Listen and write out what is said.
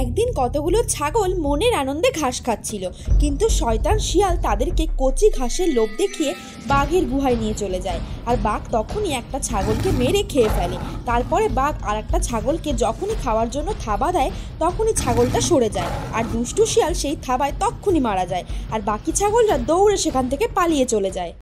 একদিন কতগুলো ছাগল মনের আনন্দে ঘাস খাচ্ছিল, কিন্তু শয়তান শিয়াল তাদেরকে কচি ঘাসের লোভ দেখিয়ে বাঘের গুহায় নিয়ে চলে যায়। আর বাঘ তখনই একটা ছাগলকে মেরে খেয়ে ফেলে। তারপরে বাঘ আর একটা ছাগলকে যখনই খাওয়ার জন্য থাবা দেয়, তখনই ছাগলটা সরে যায়, আর দুষ্টু শিয়াল সেই থাবায় তক্ষুনি মারা যায়। আর বাকি ছাগলরা দৌড়ে সেখান থেকে পালিয়ে চলে যায়।